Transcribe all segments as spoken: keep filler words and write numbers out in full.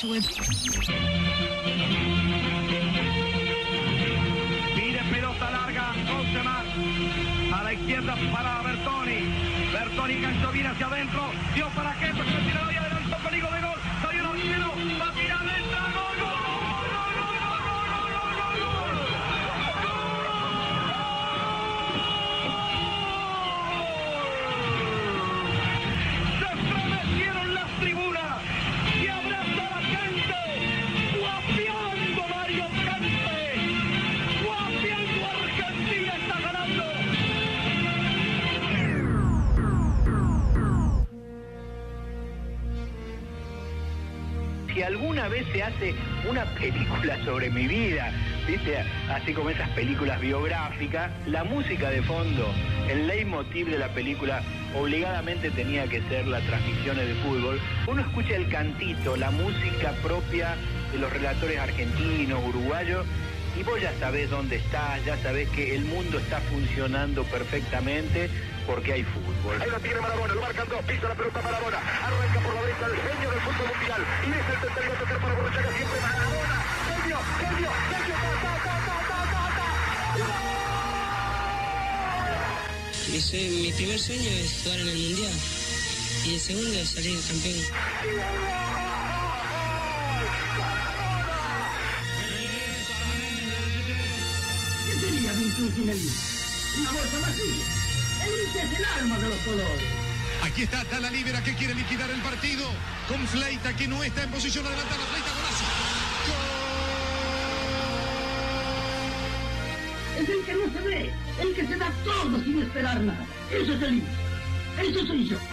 to it. Pide pelota larga, once más. A la izquierda para Bertoni. Bertoni canchó bien hacia adentro. Dio para que se tira y adelantó peligro de gol. Salió el arquero. Va a tirar adentro. Gol, gol. Si alguna vez se hace una película sobre mi vida, ¿viste? Así como esas películas biográficas, la música de fondo, el leitmotiv de la película, obligadamente tenía que ser las transmisiones de fútbol. Uno escucha el cantito, la música propia de los relatores argentinos, uruguayos, y vos ya sabés dónde estás, ya sabés que el mundo está funcionando perfectamente porque hay fútbol. Ahí la tiene Maradona, lo marcan dos, pisa la pelota Maradona, arranca por la derecha el genio del fútbol mundial, y es el tercero a tocar para Borruchaga, siempre Maradona, genio, genio, genio, ta, ta, ta, ta, ta, ta, ta. Mi, sue- mi primer sueño es jugar en el Mundial, y el segundo es salir campeón. ¿Qué sería veintiuno sin el Lille? Una bolsa vacía. El Lille es el alma de los colores. Aquí está Tala Libera que quiere liquidar el partido con Fleita que no está en posición adelantada. Fleita, golazo. Es el que no se ve, el que se da todo sin esperar nada. Eso es el Lille. Eso soy yo.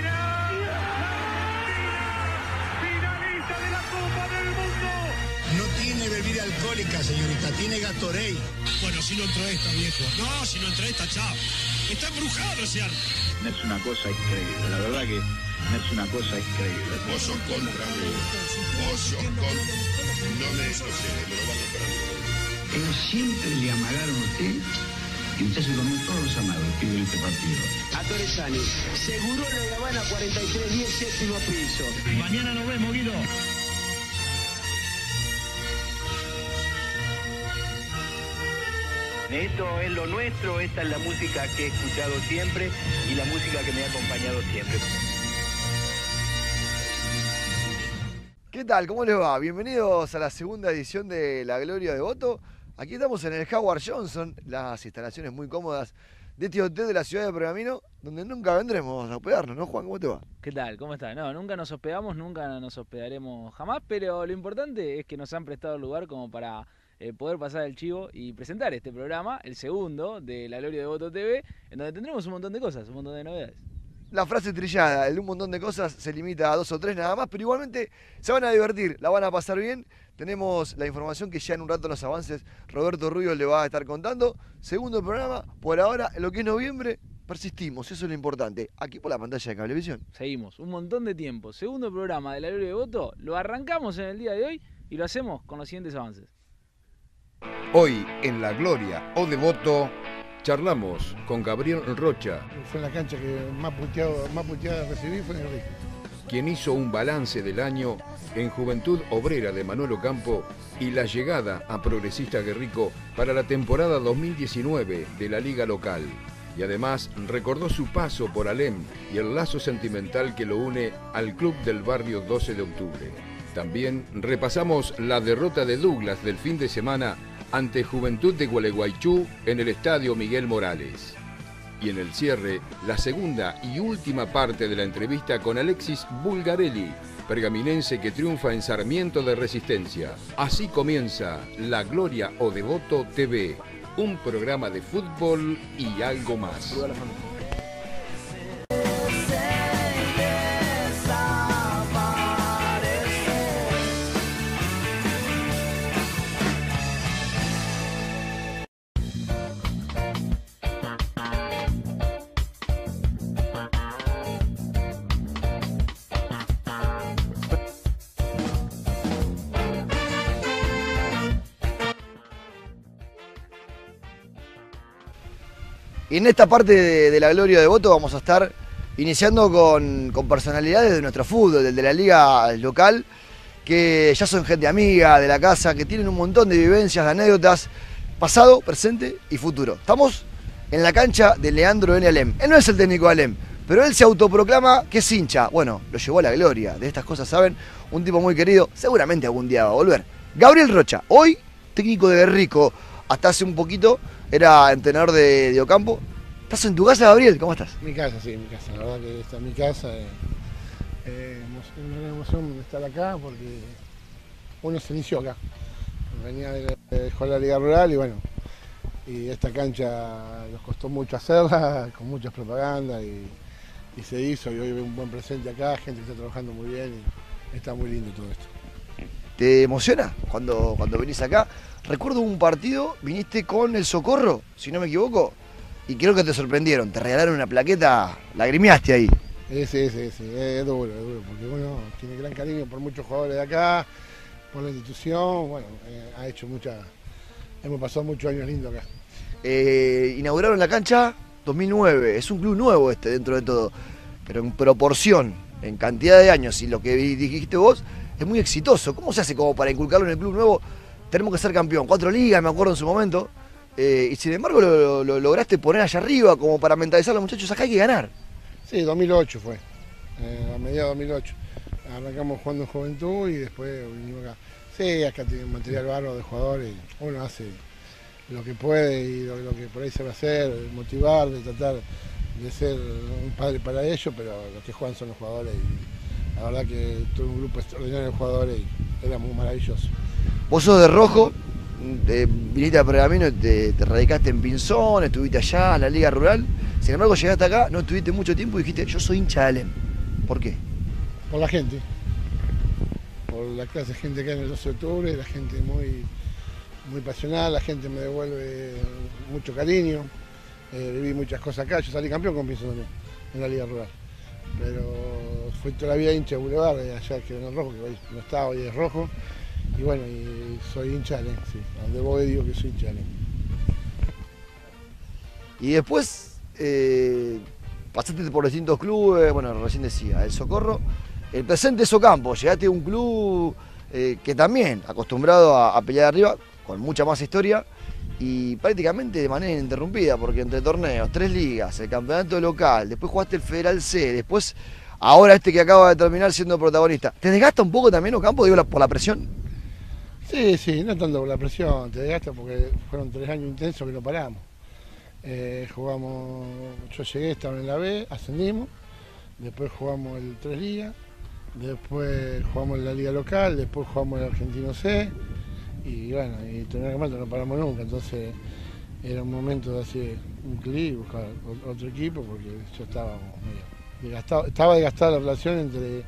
Finalista de la Copa del Mundo. No tiene bebida alcohólica, señorita, tiene Gatorade. Bueno, si no entró esta, viejo. No, si no entró esta, chao. Está embrujado ese arte. Es una cosa increíble, la verdad que es una cosa increíble. Vos sos contra mí. Vos sos contra. No me no sé, me lo van a parar. Ellos siempre le amagaron a usted y usted se comió todos los amados que hubo en este partido. A Torresani, seguro la Habana cuarenta y tres diez, séptimo piso. Mañana nos vemos, Guido. Esto es lo nuestro, esta es la música que he escuchado siempre y la música que me ha acompañado siempre. ¿Qué tal? ¿Cómo les va? Bienvenidos a la segunda edición de La Gloria de Voto. Aquí estamos en el Howard Johnson, las instalaciones muy cómodas de este hotel de la ciudad de Pergamino, donde nunca vendremos a hospedarnos, ¿no, Juan? ¿Cómo te va? ¿Qué tal? ¿Cómo estás? No, nunca nos hospedamos, nunca nos hospedaremos jamás, pero lo importante es que nos han prestado el lugar como para eh, poder pasar el chivo y presentar este programa, el segundo de La Gloria de Voto T V, en donde tendremos un montón de cosas, un montón de novedades. La frase trillada, el de un montón de cosas, se limita a dos o tres nada más, pero igualmente se van a divertir, la van a pasar bien. Tenemos la información que ya en un rato en los avances Roberto Rubio le va a estar contando. Segundo programa, por ahora, en lo que es noviembre, persistimos, eso es lo importante. Aquí por la pantalla de Cablevisión. Seguimos, un montón de tiempo. Segundo programa de La Gloria de Voto, lo arrancamos en el día de hoy y lo hacemos con los siguientes avances. Hoy, en La Gloria o de Voto, charlamos con Gabriel Rocha. Fue en la cancha que más puteado, más puteada recibí, fue en el Rico. Quien hizo un balance del año en Juventud Obrera de Manuel Ocampo y la llegada a Progresista Guerrico para la temporada dos mil diecinueve de la Liga Local. Y además recordó su paso por Alem y el lazo sentimental que lo une al Club del Barrio doce de octubre. También repasamos la derrota de Douglas del fin de semana ante Juventud de Gualeguaychú en el Estadio Miguel Morales. Y en el cierre, la segunda y última parte de la entrevista con Alexis Bulgarelli, pergaminense que triunfa en Sarmiento de Resistencia. Así comienza La Gloria o de Voto T V, un programa de fútbol y algo más. Y en esta parte de, de La Gloria de Voto vamos a estar iniciando con, con personalidades de nuestro fútbol, del de la liga local. que ya son gente amiga de la casa, que tienen un montón de vivencias, de anécdotas, pasado, presente y futuro. Estamos en la cancha de Leandro N. Alem. Él no es el técnico de Alem, pero él se autoproclama que es hincha. Bueno, lo llevó a la gloria. De estas cosas saben, un tipo muy querido, seguramente algún día va a volver. Gabriel Rocha, hoy técnico de Guerrico, hasta hace un poquito era entrenador de, de Ocampo. ¿Estás en tu casa, Gabriel? ¿Cómo estás? Mi casa, sí, mi casa. La verdad que está en mi casa. Eh, eh, una gran emoción estar acá porque uno se inició acá. Venía de, de jugar la Liga Rural y bueno, y esta cancha nos costó mucho hacerla, con muchas propagandas y, y se hizo y hoy veo un buen presente acá, gente que está trabajando muy bien y está muy lindo todo esto. ¿Te emociona cuando, cuando venís acá? Recuerdo un partido, viniste con el Socorro, si no me equivoco, y creo que te sorprendieron, te regalaron una plaqueta, lagrimeaste ahí. Sí, sí, sí, sí, es duro, es duro, porque uno tiene gran cariño por muchos jugadores de acá, por la institución, bueno, eh, ha hecho mucha, hemos pasado muchos años lindos acá. Eh, inauguraron la cancha dos mil nueve, es un club nuevo este dentro de todo, pero en proporción, en cantidad de años y lo que dijiste vos, es muy exitoso. ¿Cómo se hace como para inculcarlo en el club nuevo? Tenemos que ser campeón, cuatro ligas, me acuerdo en su momento, eh, y sin embargo lo, lo, lo lograste poner allá arriba como para mentalizar a los muchachos, acá hay que ganar. Sí, dos mil ocho fue, eh, a mediados de dos mil ocho. Arrancamos jugando en Juventud y después vinimos acá. Sí, acá tiene un material bárbaro de jugadores, uno hace lo que puede y lo, lo que por ahí se va a hacer, motivar, de tratar de ser un padre para ellos, pero los que juegan son los jugadores y la verdad que tuve un grupo extraordinario de jugadores y era muy maravilloso. Vos sos de Rojo, te, viniste a Pergamino, te, te radicaste en Pinzón, estuviste allá en la Liga Rural, sin embargo llegaste acá, no estuviste mucho tiempo y dijiste, yo soy hincha de Alem. ¿Por qué? Por la gente, por la clase de gente que hay en el doce de octubre, la gente muy, muy pasional, la gente me devuelve mucho cariño, eh, viví muchas cosas acá, yo salí campeón con Pinzón también, en la Liga Rural, pero fui toda la vida hincha de Boulevard, allá que en el Rojo, que hoy no está, hoy es Rojo, y bueno, y soy hincha de Alem, sí, donde voy digo que soy hincha de Alem. Y después eh, pasaste por distintos clubes, bueno, recién decía, el Socorro, el presente es Ocampo, llegaste a un club eh, que también acostumbrado a, a pelear arriba, con mucha más historia, y prácticamente de manera ininterrumpida, porque entre torneos, tres ligas, el campeonato local, después jugaste el Federal C, después ahora este que acaba de terminar siendo protagonista. ¿Te desgasta un poco también Ocampo, digo, la, por la presión? Sí, sí, no tanto por la presión, te desgasta porque fueron tres años intensos que no paramos. Eh, jugamos, yo llegué, estaba en la B, ascendimos, después jugamos el tres ligas, después jugamos en la liga local, después jugamos el Argentino C, y bueno, y torneo de campeonato no paramos nunca, entonces era un momento de hacer un clic, buscar otro equipo, porque yo estaba medio desgastado, estaba desgastada la relación entre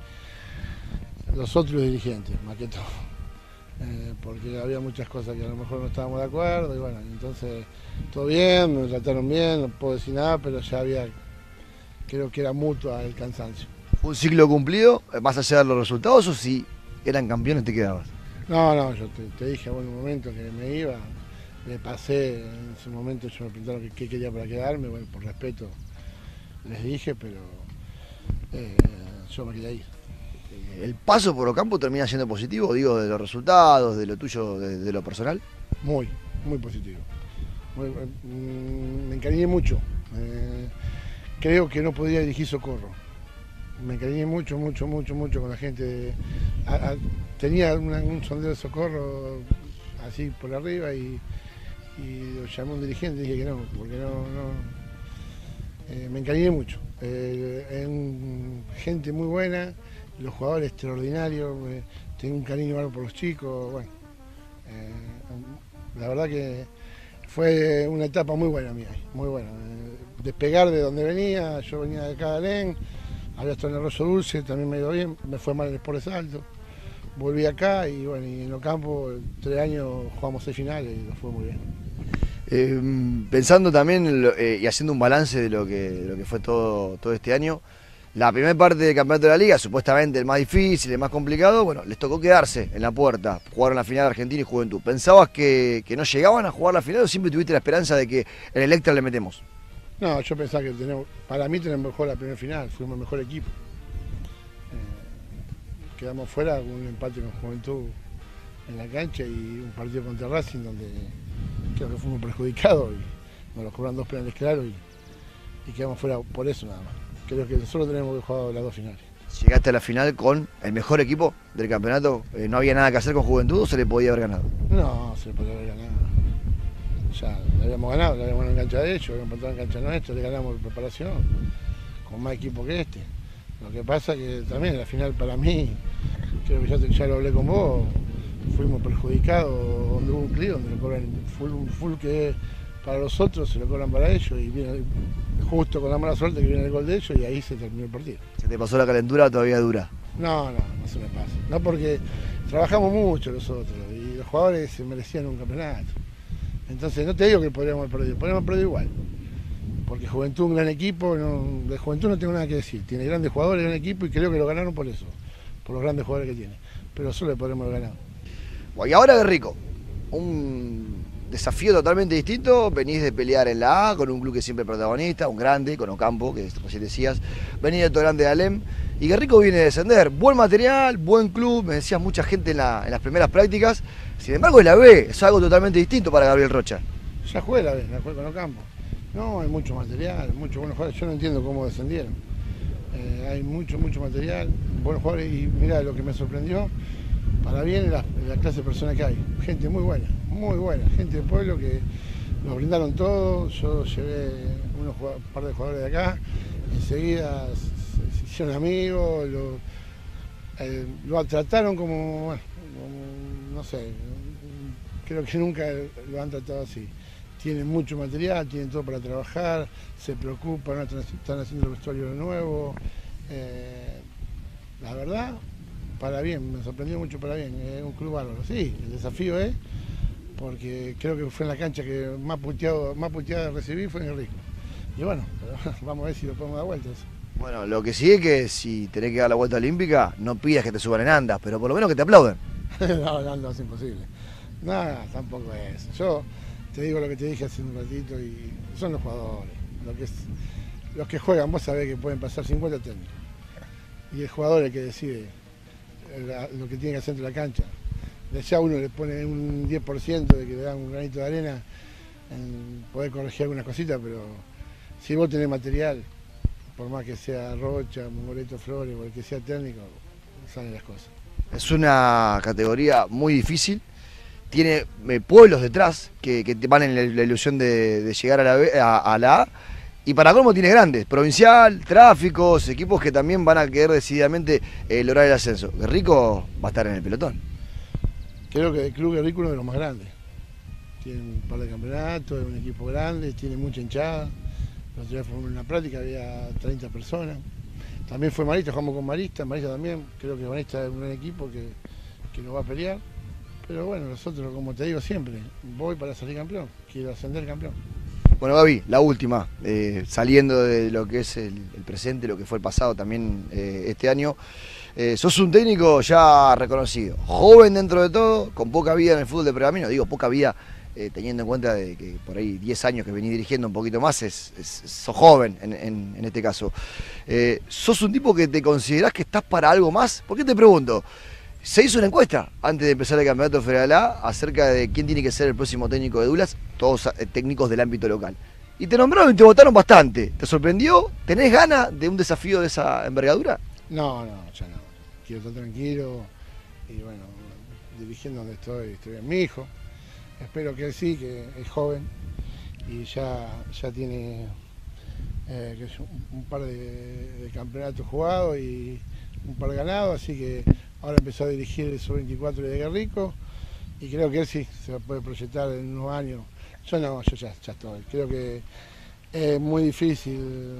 los otros dirigentes, más que todo. Eh, porque había muchas cosas que a lo mejor no estábamos de acuerdo y bueno, entonces todo bien, me trataron bien, no puedo decir nada, pero ya había, creo que era mutua el cansancio. ¿Fue un ciclo cumplido, más allá de los resultados, o si eran campeones te quedabas? No, no, yo te, te dije a buen momento que me iba, me pasé, en ese momento yo me preguntaron qué, qué quería para quedarme, bueno, por respeto les dije, pero eh, yo me quería ir. ¿El paso por Ocampo termina siendo positivo, digo, de los resultados, de lo tuyo, de, de lo personal? Muy, muy positivo. Muy, mm, me encariñé mucho. Eh, creo que no podía dirigir Socorro. Me encariñé mucho, mucho, mucho, mucho con la gente. De, a, a, tenía una, un sondeo de Socorro así por arriba y, y lo llamé a un dirigente y dije que no, porque no... no eh, me encariñé mucho. Eh, en gente muy buena. Los jugadores extraordinarios, eh, tengo un cariño algo por los chicos, bueno, eh, la verdad que fue una etapa muy buena mía, muy buena. Eh, despegar de donde venía, yo venía de acá de Alem, había estado en el Arroyo Dulce, también me iba bien, me fue mal en el Sport de Salto, volví acá y bueno, y en Ocampo, tres años jugamos seis finales y nos fue muy bien. Eh, pensando también eh, y haciendo un balance de lo que, de lo que fue todo, todo este año, la primera parte del campeonato de la liga, supuestamente el más difícil, el más complicado, bueno, les tocó quedarse en la puerta, jugaron la final Argentina y Juventud. ¿Pensabas que, que no llegaban a jugar la final o siempre tuviste la esperanza de que en Electra le metemos? No, yo pensaba que tenemos, para mí tenemos mejor la primera final, fuimos el mejor equipo. Eh, quedamos fuera con un empate con Juventud en la cancha y un partido contra Racing donde creo que fuimos perjudicados y nos lo cobran dos penales claros y, y quedamos fuera por eso nada más. Creo que nosotros tenemos que jugar las dos finales. Llegaste a la final con el mejor equipo del campeonato, eh, ¿no había nada que hacer con Juventud o se le podía haber ganado? No, se le podía haber ganado. Ya le habíamos ganado, le habíamos ganado en cancha de ellos, le habíamos encontrado en cancha nuestra, le ganamos en preparación, con más equipo que este. Lo que pasa que también la final para mí, creo que ya, te, ya lo hablé con vos, fuimos perjudicados, donde hubo un clic, donde le cobran full, un full que es para los otros, se lo cobran para ellos y viene justo con la mala suerte que viene el gol de ellos y ahí se terminó el partido. ¿Se te pasó la calentura o todavía dura? No, no, no se me pasa. No, porque trabajamos mucho nosotros y los jugadores se merecían un campeonato. Entonces no te digo que podríamos haber perdido, podríamos haber perdido igual. Porque Juventud, un gran equipo, no, de Juventud no tengo nada que decir. Tiene grandes jugadores, gran equipo y creo que lo ganaron por eso, por los grandes jugadores que tiene. Pero solo le podremos haber ganado. Y ahora Guerrico, un desafío totalmente distinto, venís de pelear en la A con un club que siempre es protagonista, un grande, con Ocampo, que recién decías, venís de todo grande de Alem, y Guerrico viene a descender, buen material, buen club, me decías mucha gente en, la, en las primeras prácticas, sin embargo en la B es algo totalmente distinto para Gabriel Rocha. Ya jugué la B, la jugué con Ocampo. No, hay mucho material, muchos buenos jugadores, yo no entiendo cómo descendieron. Eh, hay mucho, mucho material, buenos jugadores, y mirá, lo que me sorprendió, para bien la, la clase de personas que hay, gente muy buena, muy buena, gente del pueblo que nos brindaron todo, yo llevé unos, un par de jugadores de acá, enseguida se, se hicieron amigos, lo, eh, lo trataron como, bueno, como, no sé, creo que nunca lo han tratado así. Tienen mucho material, tienen todo para trabajar, se preocupan, están haciendo el vestuario de nuevo, eh, la verdad, para bien, me sorprendió mucho para bien, es un club bárbaro. Sí, el desafío es, porque creo que fue en la cancha que más puteado, más puteada recibí fue en el Rico. Y bueno, vamos a ver si lo podemos dar vuelta eso. Bueno, lo que sí es que si tenés que dar la vuelta olímpica, no pidas que te suban en andas, pero por lo menos que te aplauden. no, no, no, es imposible. Nada, tampoco es. Yo te digo lo que te dije hace un ratito y son los jugadores. Lo que es, los que juegan, vos sabés que pueden pasar cincuenta técnicos. Y el jugador es el que decide lo que tiene que hacer dentro de la cancha. De allá uno le pone un diez por ciento de que le dan un granito de arena en poder corregir algunas cositas, pero si vos tenés material, por más que sea Rocha, Mongoleto Flores o el que sea técnico, salen las cosas. Es una categoría muy difícil, tiene eh, pueblos detrás que, que te van en la, la ilusión de, de llegar a la, B, a, a la A. Y para colmo tiene grandes, Provincial, Tráficos, equipos que también van a querer decididamente eh, lograr el ascenso. Guerrico va a estar en el pelotón. Creo que el club Guerrico es uno de los más grandes. Tiene un par de campeonatos, es un equipo grande, tiene mucha hinchada. La otra vez fue una práctica, había treinta personas. También fue Marista, jugamos con Marista, Marista también. Creo que Marista es un gran equipo que, que nos va a pelear. Pero bueno, nosotros, como te digo siempre, voy para salir campeón, quiero ascender campeón. Bueno, Gaby, la última, eh, saliendo de lo que es el, el presente, lo que fue el pasado también eh, este año, eh, sos un técnico ya reconocido, joven dentro de todo, con poca vida en el fútbol de pergamino, digo poca vida eh, teniendo en cuenta de que por ahí diez años que venís dirigiendo un poquito más, es, es, sos joven en, en, en este caso. Eh, ¿Sos un tipo que te considerás que estás para algo más? ¿Por qué te pregunto? Se hizo una encuesta antes de empezar el campeonato federal A acerca de quién tiene que ser el próximo técnico de Douglas, todos eh, técnicos del ámbito local. Y te nombraron y te votaron bastante. ¿Te sorprendió? ¿Tenés ganas de un desafío de esa envergadura? No, no, ya no. Quiero estar tranquilo y bueno, dirigiendo donde estoy, estoy bien. Mi hijo, espero que él sí, que es joven y ya, ya tiene eh, que es un, un par de, de campeonatos jugados y un par ganados, así que ahora empezó a dirigir el sub veinticuatro de Guerrico y creo que él sí se puede proyectar en unos años. Yo no, yo ya, ya estoy. Creo que es muy difícil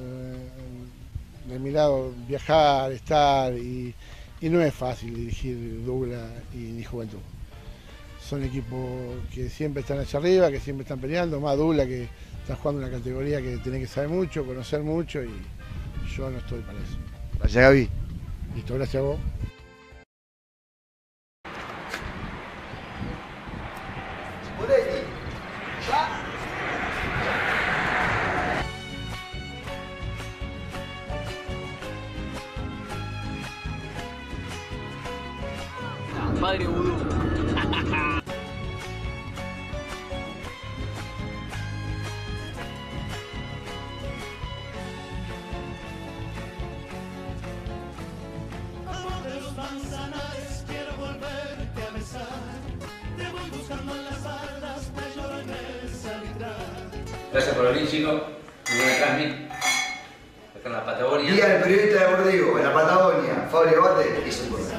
de mi lado viajar, estar y, y no es fácil dirigir Douglas y ni Juventud. Son equipos que siempre están hacia arriba, que siempre están peleando, más Douglas que está jugando una categoría que tiene que saber mucho, conocer mucho y yo no estoy para eso. Gracias, Gaby. Listo, gracias a vos. Padre Vudú. Gracias por venir, chicos. Muy buena transmit. Acá en la Patagonia. Día del periodista deportivo en la Patagonia. Fabio Bate y su pueblo.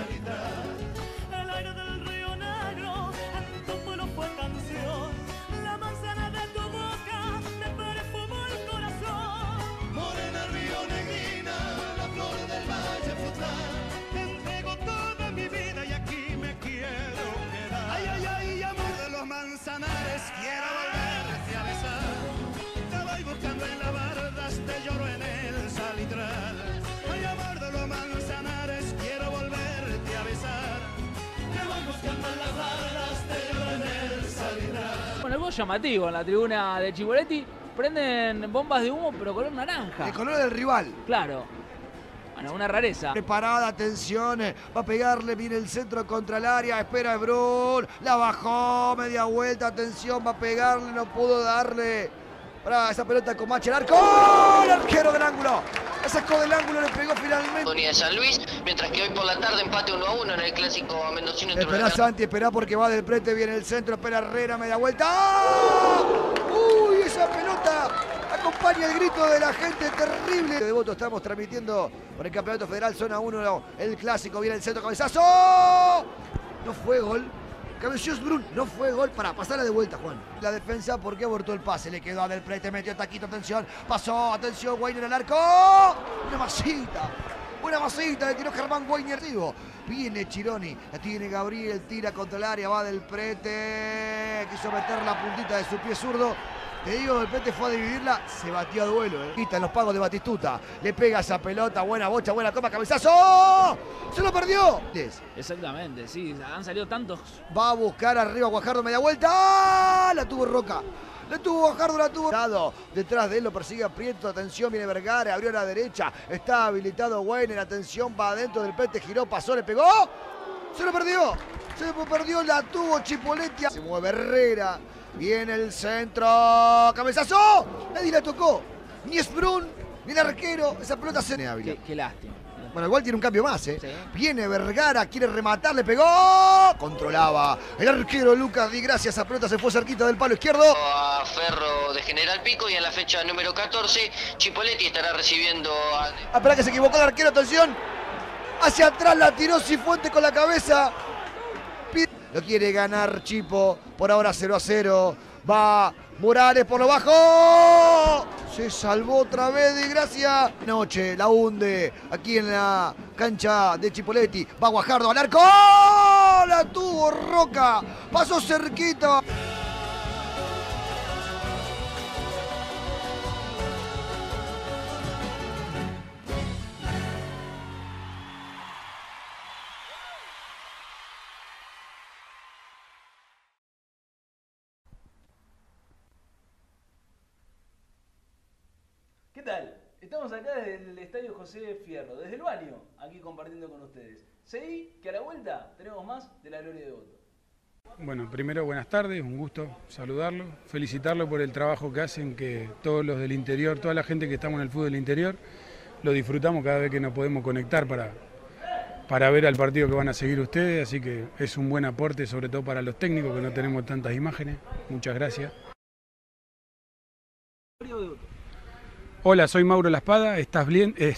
Bueno, algo llamativo en la tribuna de Chipoleti. Prenden bombas de humo, pero color naranja. El color del rival. Claro. Bueno, una rareza. Preparada, atención, va a pegarle, viene el centro contra el área, espera Brun, la bajó, media vuelta, atención, va a pegarle, no pudo darle. Para esa pelota con Machi, el arco, el arquero del ángulo. La sacó del ángulo, le pegó finalmente. De San Luis, mientras que hoy por la tarde empate uno a uno en el clásico mendocino. Esperá Santi, esperá porque va del prete, viene el centro, espera Herrera, media vuelta. ¡Ah! ¡Uy, esa pelota! Acompaña el grito de la gente, terrible. De Devoto estamos transmitiendo por el Campeonato Federal, zona uno, el clásico, viene el centro, cabezazo. No fue gol. Cabeció Brun, no fue gol. Para pasarla de vuelta, Juan. La defensa, porque abortó el pase, le quedó a Del Prete, metió taquito, atención, pasó, atención, Weiner al arco. Una masita, una masita, le tiró Germán Weiner. Viene Chironi, la tiene Gabriel, tira contra el área, va Del Prete, quiso meter la puntita de su pie zurdo. Te digo, Del Prete fue a dividirla, se batió a duelo, eh. Quita en los pagos de Batistuta, le pega esa pelota, buena bocha, buena toma, cabezazo. ¡Se lo perdió! Exactamente, sí, han salido tantos. Va a buscar arriba Guajardo, media vuelta. ¡Ah! La tuvo Roca. La tuvo Guajardo, la tuvo. Detrás de él lo persigue Prieto, atención, viene Vergara, abrió a la derecha. Está habilitado Weiner, atención, va adentro Del Prete, giró, pasó, le pegó. Se lo perdió. Se lo perdió, la tuvo Chipoleti. Se mueve Herrera. Viene el centro, cabezazo, nadie la tocó, ni es Brun, ni el arquero, esa pelota se... Qué, qué lástima. Bueno, igual tiene un cambio más, ¿eh? Sí. Viene Vergara, quiere rematar, le pegó, controlaba el arquero Lucas Di Gracia, esa pelota se fue cerquita del palo izquierdo. A Ferro de General Pico y en la fecha número catorce, Chipoleti estará recibiendo a... Ah, espera que se equivocó el arquero, atención, hacia atrás la tiró Cifuentes con la cabeza. Lo quiere ganar Chipo, por ahora cero a cero. Va Morales por lo bajo. Se salvó otra vez de Gracia. Noche, la hunde aquí en la cancha de Chipoleti. Va Guajardo al arco. La tuvo Roca. Pasó cerquita. ¿Qué tal? Estamos acá desde el Estadio José Fierro, desde el baño, aquí compartiendo con ustedes. Seguí que a la vuelta tenemos más de la Gloria de Devoto. Bueno, primero buenas tardes, un gusto saludarlo, felicitarlo por el trabajo que hacen, que todos los del interior, toda la gente que estamos en el fútbol del interior, lo disfrutamos cada vez que nos podemos conectar para, para ver al partido que van a seguir ustedes, así que es un buen aporte, sobre todo para los técnicos que no tenemos tantas imágenes. Muchas gracias. Hola, soy Mauro La Espada, ¿estás bien? Eh...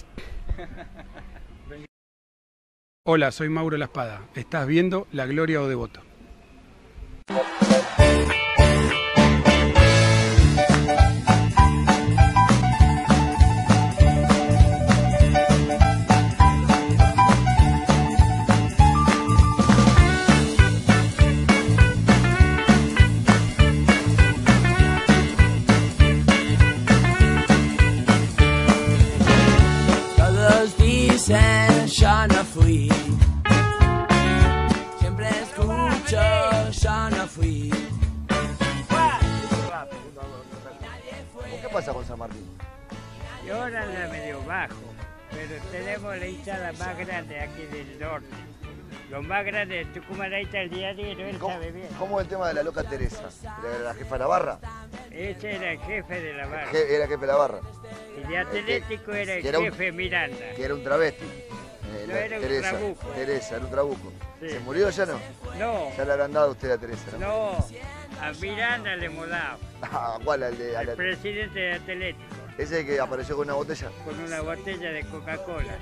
Hola, soy Mauro La Espada, ¿estás viendo La Gloria o Devoto? Ya no fui, siempre escucho, ya no fui. ¿Qué pasa con San Martín? Y ahora anda medio bajo, pero tenemos la hinchada más grande aquí del norte. Lo más grande de Tucumán, ahí está el diario, él ¿Cómo, sabe bien. ¿Cómo es el tema de la loca Teresa? ¿Era la jefa de la barra? Ese era el jefe de la barra. Je- Era jefe de la barra. Y de Atlético era el que era un- jefe Miranda. Que era un travesti. Eh, No, la- era un Teresa, trabuco. Teresa, era un trabuco. Sí. ¿Se murió ya no? No. Ya le habrán dado a usted a Teresa, ¿no? No, a Miranda le hemos dado. Ah, ¿cuál? Al de, al- El presidente de Atlético, ese que apareció con una botella. con una botella de Coca-Cola.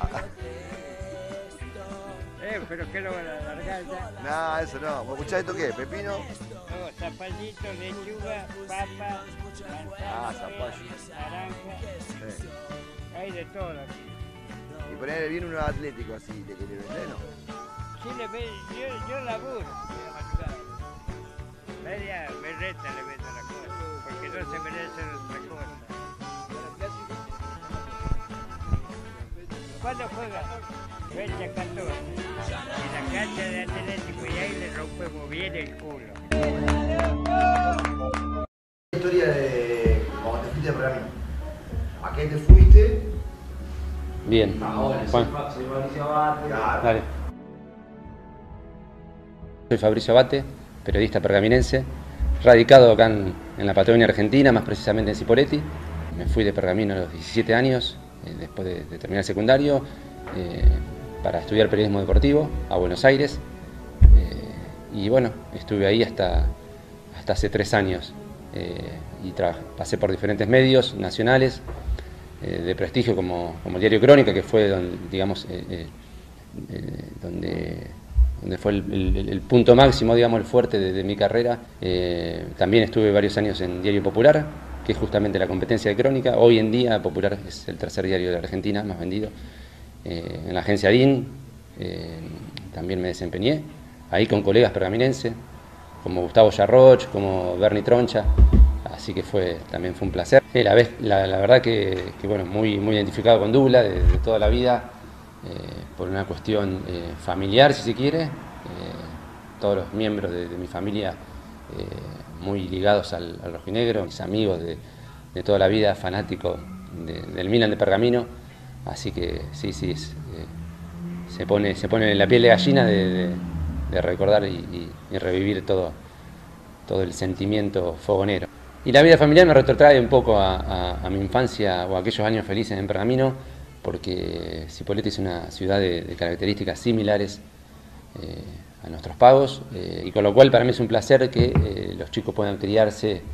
Eh, pero ¿qué lo van a largar ya? No, eso no. ¿Me escuchás esto qué? ¿Pepino? No, zapallito, lechuga, papa, Ah, manzana, zapallo. naranja, Sí. hay de todo aquí. Y ponerle bien uno atlético así, de que le venden, ¿no? Sí, le ve, yo, yo laburo de la madrugada. Media berreta le vendo la cosa, porque no se merece otra cosa. ¿Cuándo juega? Fecha catorce. En la cancha de Atlético y ahí le rompemos bien el culo. La historia de cuando te fuiste de Pergamino. ¿A qué te fuiste? Bien. Ahora, Juan. soy Fabricio Abate. Claro. Dale. Soy Fabricio Abate, periodista pergaminense, radicado acá en, en la Patagonia Argentina, más precisamente en Cipolletti. Me fui de Pergamino a los diecisiete años, eh, después de, de terminar el secundario, eh, para estudiar periodismo deportivo a Buenos Aires. Eh, y bueno, estuve ahí hasta, hasta hace tres años. Eh, y pasé por diferentes medios nacionales eh, de prestigio como, como el Diario Crónica, que fue donde, digamos, eh, eh, eh, donde, donde fue el, el, el punto máximo, digamos, el fuerte de, de mi carrera. Eh, también estuve varios años en Diario Popular, que es justamente la competencia de crónica. Hoy en día Popular es el tercer diario de la Argentina más vendido. Eh, en la agencia D I N eh, también me desempeñé, ahí con colegas pergaminenses, como Gustavo Yarroch, como Bernie Troncha, así que fue, también fue un placer. Eh, la, vez, la, la verdad que, que bueno, muy, muy identificado con Douglas de, de toda la vida, eh, por una cuestión eh, familiar, si se quiere. Eh, todos los miembros de, de mi familia eh, muy ligados al, al rojinegro, mis amigos de, de toda la vida, fanáticos de, del Milan de Pergamino, así que sí, sí, es, eh, se, pone, se pone en la piel de gallina de, de, de recordar y, y, y revivir todo, todo el sentimiento fogonero. Y la vida familiar me retrotrae un poco a, a, a mi infancia o a aquellos años felices en Pergamino, porque Cipolletti es una ciudad de, de características similares eh, a nuestros pagos, eh, y con lo cual para mí es un placer que eh, los chicos puedan criarse eh,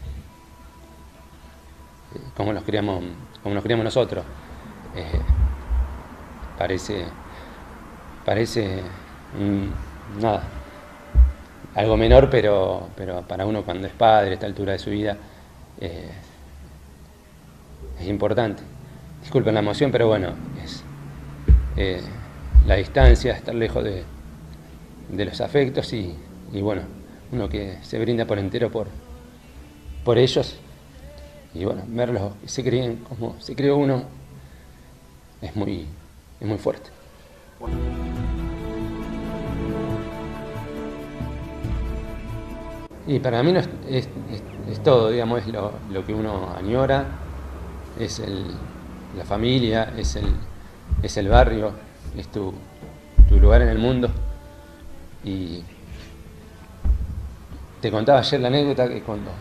como nos criamos, como nos criamos nosotros. Eh, parece, parece mm, nada, algo menor, pero, pero para uno cuando es padre a esta altura de su vida eh, es importante. Disculpen la emoción, pero bueno, es eh, la distancia, estar lejos de, de los afectos y, y bueno, uno que se brinda por entero por, por ellos y bueno, verlos que se críen como se crió uno es muy, es muy fuerte. Y para mí no es, es, es, es todo, digamos, es lo, lo que uno añora, es el, la familia, es el, es el barrio, es tu, tu lugar en el mundo. Y te contaba ayer la anécdota que cuando,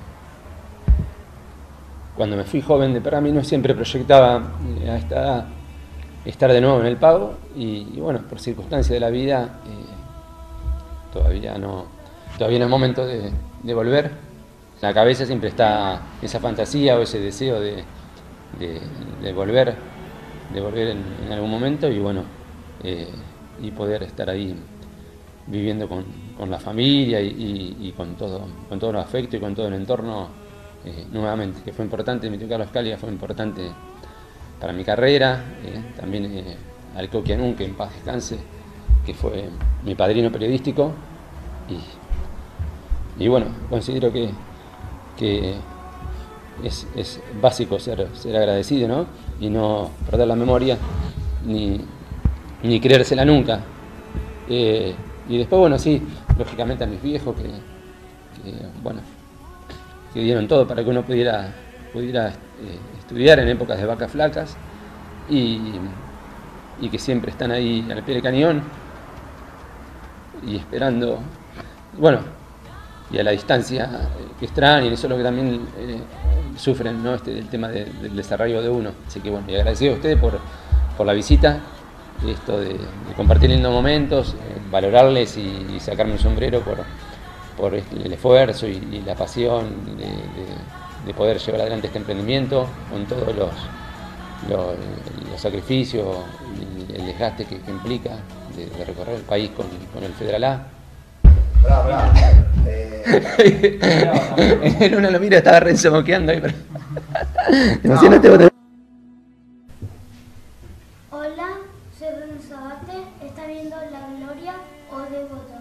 cuando me fui joven de Pergamino siempre proyectaba a esta edad estar de nuevo en el pago y, y bueno, por circunstancias de la vida eh, todavía no, todavía no es momento de, de volver. En la cabeza siempre está esa fantasía o ese deseo de, de, de volver, de volver en, en algún momento y bueno, eh, y poder estar ahí viviendo con, con la familia y, y, y con todo, con todo el afecto y con todo el entorno eh, nuevamente, que fue importante. Mi tío Carlos Calia fue importante para mi carrera, eh, también eh, al Coqui Anún, que en paz descanse, que fue mi padrino periodístico y, y bueno, considero que, que es, es básico ser, ser agradecido, ¿no? Y no perder la memoria ni, ni creérsela nunca. Eh, y después, bueno, sí, lógicamente a mis viejos que, que bueno, que dieron todo para que uno pudiera, pudiera eh, estudiar en épocas de vacas flacas y, y que siempre están ahí al pie del cañón. y esperando, bueno, y a la distancia que extrañan, y eso es lo que también eh, sufren, ¿no? Este, el tema de, del desarrollo de uno. Así que bueno, y agradecido a ustedes por, por la visita, esto de, de compartir lindos momentos, eh, valorarles y, y sacarme un sombrero por, por el esfuerzo y, y la pasión de, de, de poder llevar adelante este emprendimiento con todos los, los, los sacrificios y el desgaste que, que implica de, de recorrer el país con, con el Federal A. Bravo, bravo. Eh... En una lo mira, estaba re moqueando ahí, pero... Emocionate vos también. Hola, soy Bruno Sabate, está viendo La Gloria o Devoto.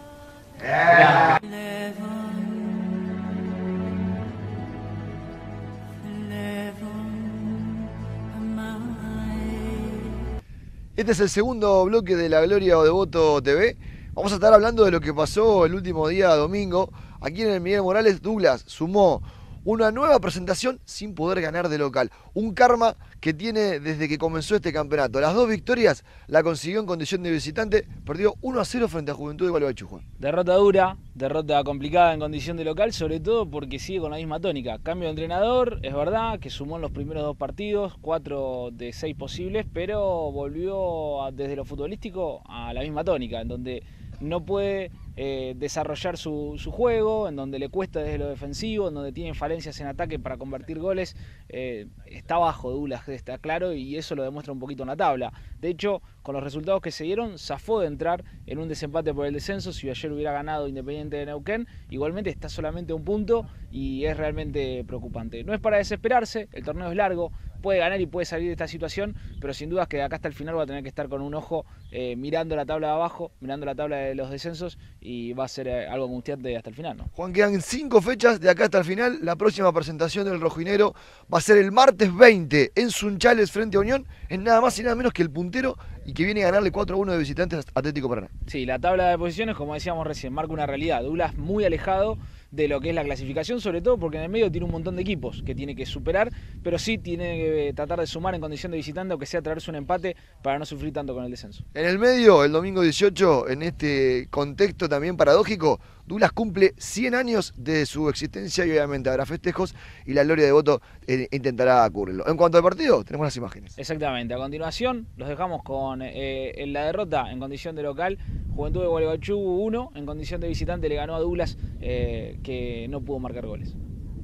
Este es el segundo bloque de La Gloria o Devoto T V. Vamos a estar hablando de lo que pasó el último día domingo. Aquí en el Miguel Morales, Douglas sumó una nueva presentación sin poder ganar de local. Un karma que tiene desde que comenzó este campeonato. Las dos victorias la consiguió en condición de visitante. Perdió uno a cero frente a Juventud de Gualeguaychú, Juan. Derrota dura, derrota complicada en condición de local, sobre todo porque sigue con la misma tónica. Cambio de entrenador, es verdad que sumó en los primeros dos partidos, cuatro de seis posibles, pero volvió a, desde lo futbolístico a la misma tónica, en donde no puede eh, desarrollar su, su juego, en donde le cuesta desde lo defensivo, en donde tiene falencias en ataque para convertir goles. Eh, está bajo Douglas, está claro, y eso lo demuestra un poquito en la tabla. De hecho, con los resultados que se dieron, zafó de entrar en un desempate por el descenso. Si ayer hubiera ganado Independiente de Neuquén, igualmente está solamente a un punto y es realmente preocupante. No es para desesperarse, el torneo es largo, puede ganar y puede salir de esta situación, pero sin dudas que de acá hasta el final va a tener que estar con un ojo eh, mirando la tabla de abajo, mirando la tabla de los descensos, y va a ser eh, algo angustiante hasta el final, ¿no? Juan, quedan cinco fechas de acá hasta el final. La próxima presentación del rojinegro va a ser el martes veinte en Sunchales frente a Unión. Es nada más y nada menos que el puntero y que viene a ganarle cuatro a uno de visitantes a Atlético Paraná. Sí, la tabla de posiciones, como decíamos recién, marca una realidad. Douglas muy alejado de lo que es la clasificación, sobre todo porque en el medio tiene un montón de equipos que tiene que superar, pero sí tiene que tratar de sumar en condición de visitante, aunque sea traerse un empate para no sufrir tanto con el descenso. En el medio, el domingo dieciocho, en este contexto también paradójico, Douglas cumple cien años de su existencia y obviamente habrá festejos y la Gloria de Devoto eh, intentará cubrirlo. En cuanto al partido, tenemos las imágenes. Exactamente, a continuación los dejamos con eh, en la derrota en condición de local. Juventud de Gualeguaychú uno, en condición de visitante le ganó a Douglas, eh, que no pudo marcar goles.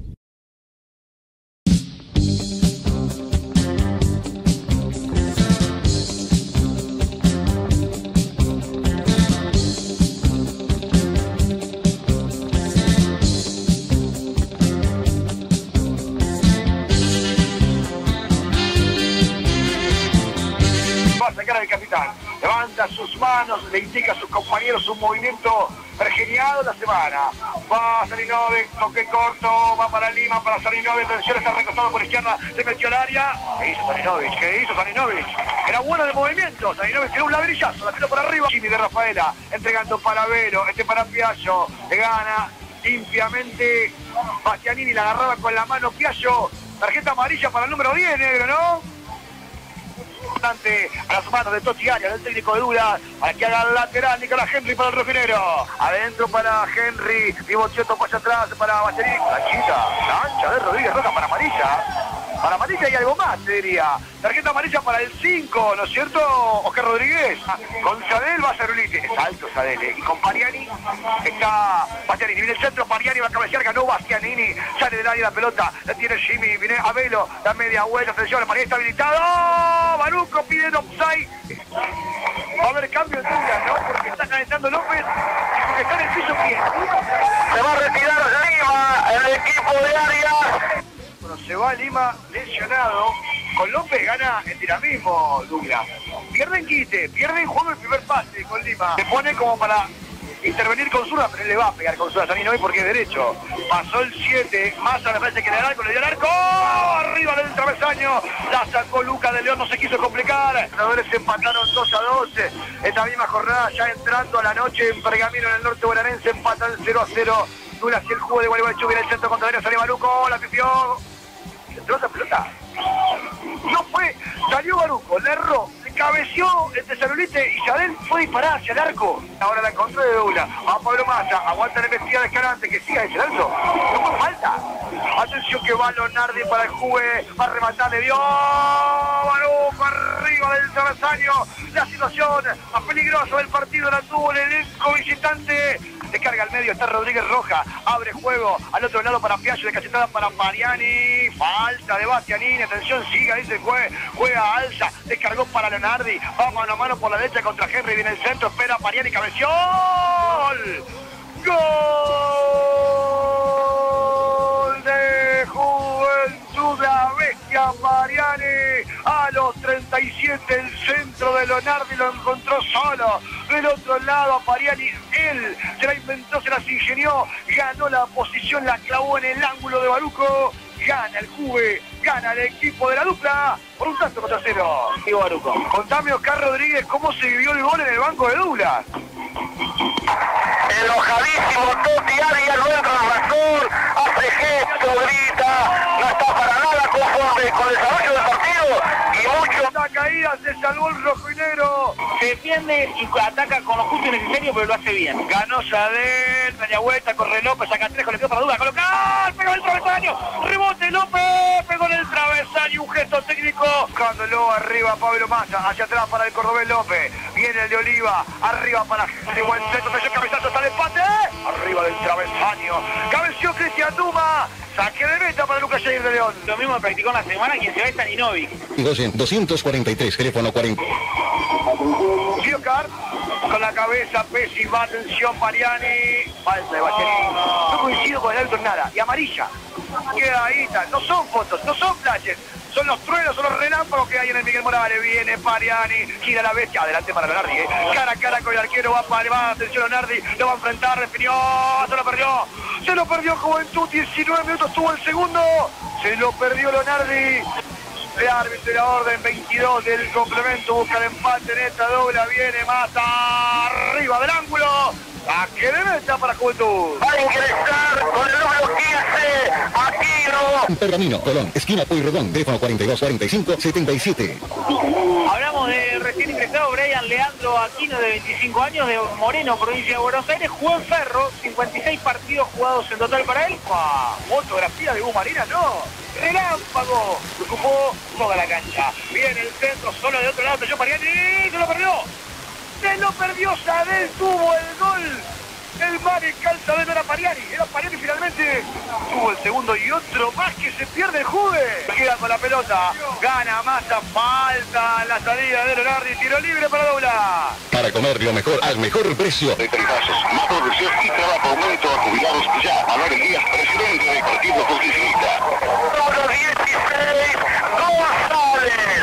Va a sacar al capitán, levanta sus manos, le indica a sus compañeros un movimiento pergeniado la semana. Va Sarinovic, toque corto, va para Lima, para Sarinovic, atención, está recostado por izquierda, se metió al área. ¿Qué hizo Sarinovic? ¿Qué hizo Sarinovic? Era bueno de movimiento, Sarinovic tiró un ladrillazo, la tiró por arriba. Jimmy de Rafaela, entregando para Vero, este para Piaggio, le gana limpiamente Bastianini, la agarraba con la mano Piaggio. Tarjeta amarilla para el número diez, negro, ¿no? A las manos de Totti Arias, del técnico de Douglas, para que haga el lateral Nicolás Henry para el rojinegro. Adentro para Henry, Pivotioto pasa atrás para Bacherín. Lanchita, lancha de Rodríguez, roja para amarilla. Para amarilla y algo más, te diría. Tarjeta amarilla para el cinco, ¿no es cierto, Oscar Rodríguez? Con Sadel va a ser Ulite. Es alto Sadel, ¿eh? Y con Pariani está Bastianini. Viene el centro, Pariani va a cabecear, ganó Bastianini. Sale del área la pelota, la tiene Jimmy. Viene Abelo, la media vuelta, atención, Pariani está habilitado. Baruco pide offside. Va a haber cambio en Douglas, ¿no? Porque está calentando López y porque está en el piso bien. Se va a retirar Lima, el equipo de Arias. Bueno, se va Lima lesionado. Con López gana el dinamismo Douglas. Pierden quite, pierden juego el primer pase con Lima. Se pone como para intervenir con zurda, pero él le va a pegar con zurda a Sarinovic porque es derecho. Pasó el siete, Massa me parece que le da arco, le dio el arco, arriba del travesaño, la sacó Luca de León, no se quiso complicar. Los jugadores empataron dos a dos. Esta misma jornada ya entrando a la noche en Pergamino, en el norte bonaerense, empatan cero a cero. Douglas y el juego de Gualeguaychú, viene el centro contrario, sale Baruco, la pifió. ¿Entró esa pelota? No fue, salió Baruco, le erró, le cabeció, este es Lulite y Yadel fue disparar hacia el arco. Ahora la encontró de Douglas. A Pablo Massa, aguanta la investida de Escalante, que siga ese lanzo. No fue falta. Atención que va Leonardi para el juve. Va a rematar, le dio Baruco arriba del travesaño. La situación más peligrosa del partido la tuvo el elenco visitante. Descarga al medio, está Rodríguez Roja. Abre juego al otro lado para Piaggio, de cachetada para Mariani. Falta de Bastianini. Atención, siga, dice el juez. Juega alza. Descargó para Leonardi. Va mano a mano por la derecha contra Henry. Viene el centro. Espera Mariani. Cabeció. ¡Gol! ¡Gol de Juventud! La bestia Mariani. A los treinta y siete el centro de Leonardi lo encontró solo. Del otro lado a Mariani, él se la inventó, se las ingenió, ganó la posición, la clavó en el ángulo de Baruco, gana el Juve, gana el equipo de la dupla por un tanto contra cero. Digo Baruco. Contame, Oscar Rodríguez, cómo se vivió el gol en el banco de Douglas. Enojadísimo Totti Arias, no entra en razón, hace gesto, grita, no está para nada conforme con el desarrollo del partido y mucho. La caída se salvó el rojo y negro. Se defiende y ataca con lo justo y necesario, pero lo hace bien. Ganó Yadel, media vuelta, corre López, saca tres, colectivo para Douglas, colocar, pegó el travesaño, rebote López, pegó en el travesaño, un gesto técnico. Buscándolo arriba Pablo Massa, hacia atrás para el cordobés López, viene el de Oliva, arriba para Henry, buen centro, se dio cabezazo hasta el empate, arriba del travesaño, cabeció Cristian Duma, saque de meta para Lucas Jair de León. Lo mismo practicó en la semana, quien se va es Taninovic. doscientos cuarenta y tres, teléfono cuarenta. Giocar con la cabeza, pésima atención Mariani, falta de Bacherini, no coincido con el alto en nada, y amarilla, queda ahí, está. No son fotos, no son flashes, son los truenos, son los relámpagos que hay en el Miguel Morales. Viene Mariani, gira la bestia, adelante para Leonardi, ¿eh? cara a cara con el arquero, va para va, atención Leonardi, lo va a enfrentar, definió, se lo perdió, se lo perdió Juventud, diecinueve minutos tuvo el segundo, se lo perdió Leonardi. El árbitro de la orden, veintidós del complemento, busca el empate en esta doble, viene Massa, arriba del ángulo, saque de meta para Juventud. Va a ingresar con el número quince, Aquino. Pergamino, Colón, esquina Pueyrredón, teléfono cuarenta y dos cuarenta y cinco setenta y siete. Hablamos de recién ingresado Brian Leandro Aquino, de veinticinco años, de Moreno, provincia de Buenos Aires, jugó en Ferro, cincuenta y seis partidos jugados en total para él. ¡Ah! Fotografía de Bumarina, no. Relámpago, ocupó toda la cancha. Viene el centro, solo de otro lado, yo Mariani, se lo perdió. Se lo perdió, Yadel tuvo el gol. El mariscal Yadel era Mariani, era Mariani finalmente. Tuvo el segundo y otro más que se pierde el Juve. Queda con la pelota, gana Massa, falta la salida de Leonardi, tiro libre para Douglas. Para comer lo mejor al mejor precio. De Tripazos, más producción y trabajo, aumento a jubilados ya. Manuel Díaz, presidente del Partido Justicialista. Número dieciséis, González.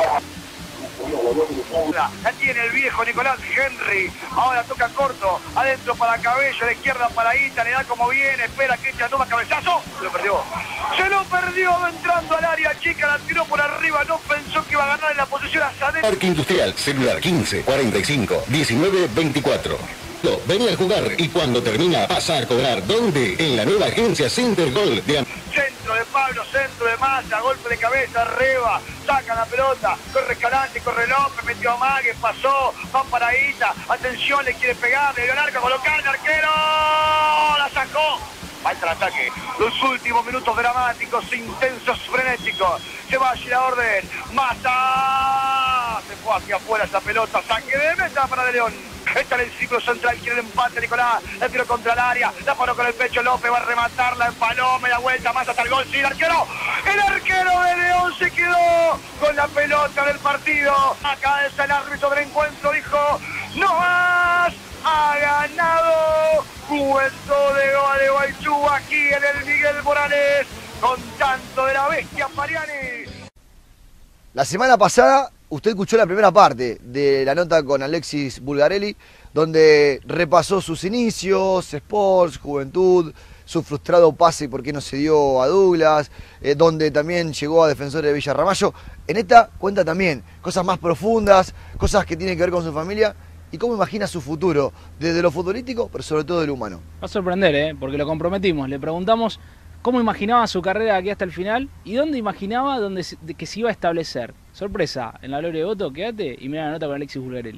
La tiene el viejo Nicolás Henry, ahora toca corto, adentro para Cabello, de izquierda para Ita, le da como viene, espera Cristian Duma, cabezazo, se lo perdió, se lo perdió entrando al área chica, la tiró por arriba, no pensó que iba a ganar en la posición a Yadel. Parque Industrial, celular quince cuarenta y cinco diecinueve veinticuatro. Vení a jugar y cuando termina pasa a cobrar. ¿Dónde? En la nueva agencia Center Gol de... Centro de Pablo, centro de Massa, golpe de cabeza, arriba, saca la pelota, corre Escalante, corre López, metió a Mague, pasó, va para Ita, atención, le quiere pegar, le dio el arco, colocar el arquero, la sacó. Falta el ataque, los últimos minutos dramáticos, intensos, frenéticos, se va allí la orden, Massa, se fue hacia afuera esa pelota, saque de meta para De León. Está en el ciclo central, quiere el empate Nicolás, la tiró contra el área, la paró con el pecho López, va a rematarla, empaló, media vuelta, más hasta el gol, sí, el arquero, el arquero de León se quedó con la pelota del partido. Acá está el árbitro del encuentro, dijo, no más, ha ganado Juventud de Gualeguaychú aquí en el Miguel Morales, con tanto de la bestia Mariani. La semana pasada usted escuchó la primera parte de la nota con Alexis Bulgarelli, donde repasó sus inicios, Sports, Juventud, su frustrado pase y por qué no se dio a Douglas, eh, donde también llegó a Defensores de Villa Ramallo. En esta cuenta también cosas más profundas, cosas que tienen que ver con su familia y cómo imagina su futuro, desde lo futbolístico, pero sobre todo de lo humano. Va a sorprender, ¿eh? Porque lo comprometimos, le preguntamos cómo imaginaba su carrera aquí hasta el final y dónde imaginaba dónde se, que se iba a establecer. Sorpresa, en la Gloria de Voto, quédate y mira la nota con Alexis Bulgarelli.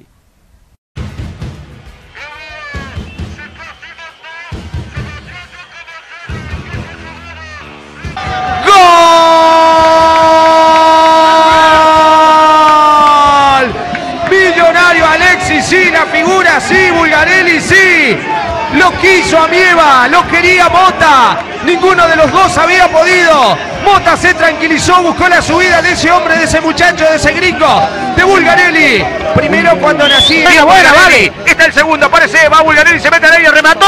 Millonario Alexis, sí, la figura, sí, Bulgarelli, sí. Lo quiso Amieva, lo quería Mota. Ninguno de los dos había podido. Mota se tranquilizó, buscó la subida de ese hombre, de ese muchacho, de ese gringo, de Bulgarelli. Primero cuando nacía. Mira, buena, Gaby. Está el segundo, aparece, va Bulgarelli, se mete al aire, remató.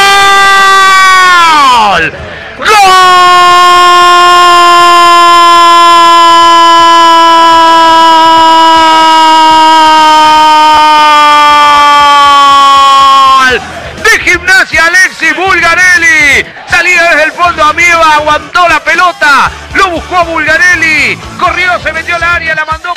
¡Gol! Alexis Bulgarelli, salía desde el fondo Amieva, aguantó la pelota, lo buscó Bulgarelli, corrió, se metió al área, la mandó.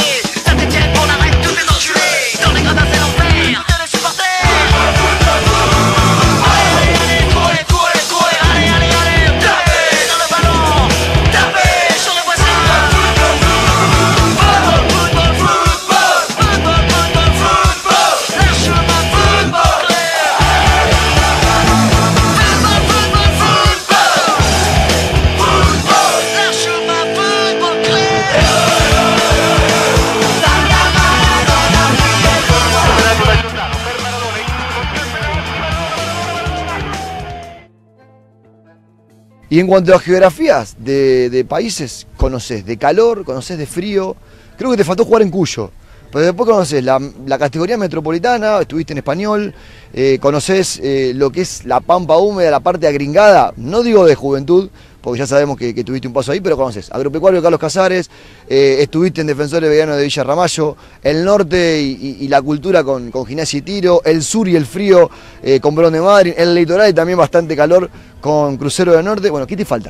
Y en cuanto a geografías de, de países, conoces de calor, conoces de frío. Creo que te faltó jugar en Cuyo. Pero después conoces la, la categoría metropolitana, estuviste en Español, eh, conoces eh, lo que es la pampa húmeda, la parte agringada, no digo de Juventud, porque ya sabemos que, que tuviste un paso ahí, pero conoces Agropecuario de Carlos Casares, eh, estuviste en Defensores Veganos de Villa Ramallo, el norte y, y, y la cultura con, con Gimnasia y Tiro, el sur y el frío eh, con Bron de Madrid, el litoral y también bastante calor con Crucero del Norte. Bueno, ¿qué te falta?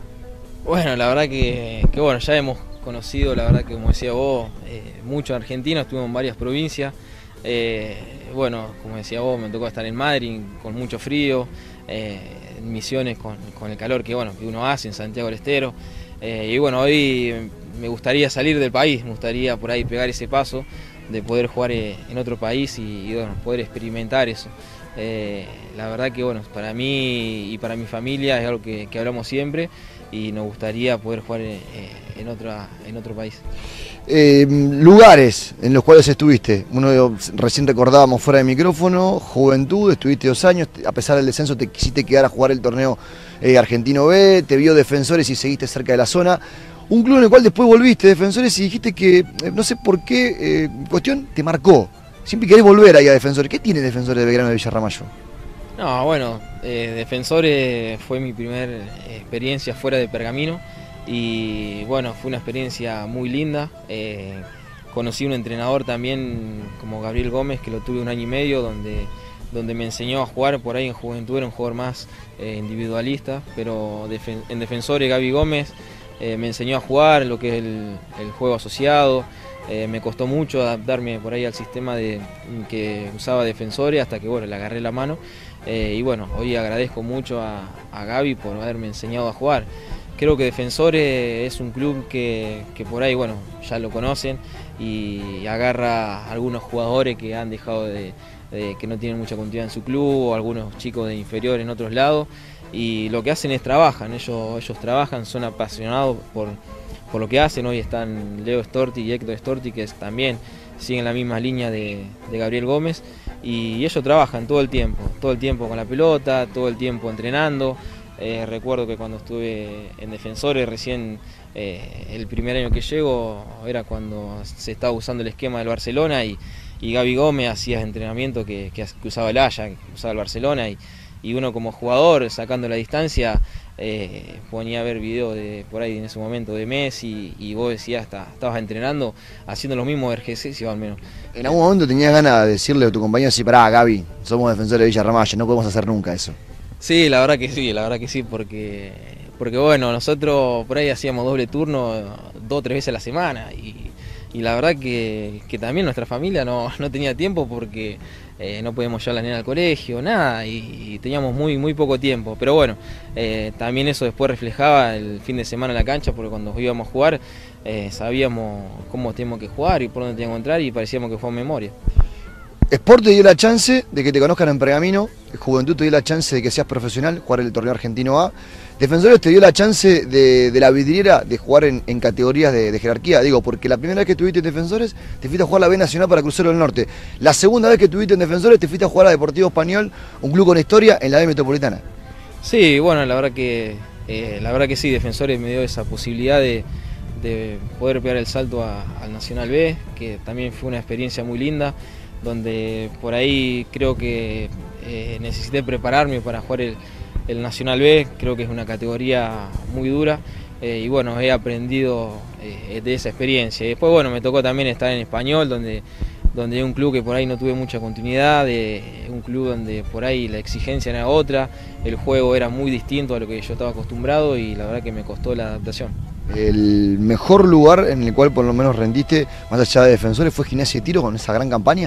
Bueno, la verdad que, que bueno, ya hemos conocido, la verdad que como decía vos, eh, muchos argentinos, estuvimos en varias provincias. Eh, bueno, como decía vos, me tocó estar en Madrid con mucho frío, eh, en Misiones con, con el calor que, bueno, que uno hace en Santiago del Estero. Eh, y bueno, hoy me gustaría salir del país, me gustaría por ahí pegar ese paso de poder jugar eh, en otro país y, y bueno, poder experimentar eso. Eh, la verdad que bueno, para mí y para mi familia es algo que, que hablamos siempre y nos gustaría poder jugar eh, en, otra, en otro país. Eh, lugares en los cuales estuviste, uno recién recordábamos fuera de micrófono, Juventud, estuviste dos años, a pesar del descenso te quisiste quedar a jugar el torneo eh, Argentino B, te vio Defensores y seguiste cerca de la zona. Un club en el cual después volviste, Defensores, y dijiste que, eh, no sé por qué, eh, cuestión, te marcó. Siempre querés volver ahí a Defensores. ¿Qué tiene Defensores de Belgrano de Villa Ramallo? No, bueno, eh, Defensores fue mi primera experiencia fuera de Pergamino y bueno, fue una experiencia muy linda. Eh, conocí un entrenador también como Gabriel Gómez, que lo tuve un año y medio, donde, donde me enseñó a jugar. Por ahí en Juventud era un jugador más eh, individualista, pero defen en Defensores Gaby Gómez eh, me enseñó a jugar lo que es el, el juego asociado. Eh, me costó mucho adaptarme por ahí al sistema de, que usaba Defensores hasta que bueno, le agarré la mano. Eh, y bueno, hoy agradezco mucho a, a Gaby por haberme enseñado a jugar. Creo que Defensores es un club que, que por ahí bueno, ya lo conocen y agarra a algunos jugadores que han dejado de, de que no tienen mucha continuidad en su club, o algunos chicos de inferior en otros lados, y lo que hacen es trabajan, ellos, ellos trabajan, son apasionados por, por lo que hacen. Hoy están Leo Storti y Héctor Storti, que es, también siguen la misma línea de, de Gabriel Gómez, y ellos trabajan todo el tiempo, todo el tiempo con la pelota, todo el tiempo entrenando. Eh, recuerdo que cuando estuve en Defensores recién, eh, el primer año que llego era cuando se estaba usando el esquema del Barcelona y, y Gaby Gómez hacía entrenamiento que, que, que usaba el Ajax, que usaba el Barcelona, y, y uno como jugador sacando la distancia eh, ponía a ver videos de, por ahí en ese momento de Messi, y vos decías, está, estabas entrenando haciendo los mismos ejercicios al menos. ¿En algún momento tenías ganas de decirle a tu compañero, sí, pará, Gaby, somos Defensores de Villa Ramallo, no podemos hacer nunca eso? Sí, la verdad que sí, la verdad que sí, porque, porque bueno, nosotros por ahí hacíamos doble turno dos o tres veces a la semana, y, y la verdad que, que también nuestra familia no, no tenía tiempo porque eh, no podíamos llevar a la nena al colegio, nada, y, y teníamos muy, muy poco tiempo. Pero bueno, eh, también eso después reflejaba el fin de semana en la cancha, porque cuando íbamos a jugar eh, sabíamos cómo teníamos que jugar y por dónde teníamos que entrar y parecíamos que fue en memoria. Sport te dio la chance de que te conozcan en Pergamino, Juventud te dio la chance de que seas profesional, jugar el torneo argentino A, Defensores te dio la chance de, de la vidriera de jugar en, en categorías de, de jerarquía, digo, porque la primera vez que estuviste en Defensores te fuiste a jugar la B Nacional para Crucero del Norte, la segunda vez que estuviste en Defensores te fuiste a jugar a Deportivo Español, un club con historia, en la B Metropolitana. Sí, bueno, la verdad que, eh, la verdad que sí, Defensores me dio esa posibilidad de, de poder pegar el salto a, al Nacional B, que también fue una experiencia muy linda, donde por ahí creo que eh, necesité prepararme para jugar el, el Nacional B, creo que es una categoría muy dura eh, y bueno, he aprendido eh, de esa experiencia. Y después bueno, me tocó también estar en Español, donde, donde es un club que por ahí no tuve mucha continuidad, de, un club donde por ahí la exigencia era otra, el juego era muy distinto a lo que yo estaba acostumbrado y la verdad que me costó la adaptación. ¿El mejor lugar en el cual por lo menos rendiste, más allá de Defensores, fue Gimnasia y Tiro con esa gran campaña?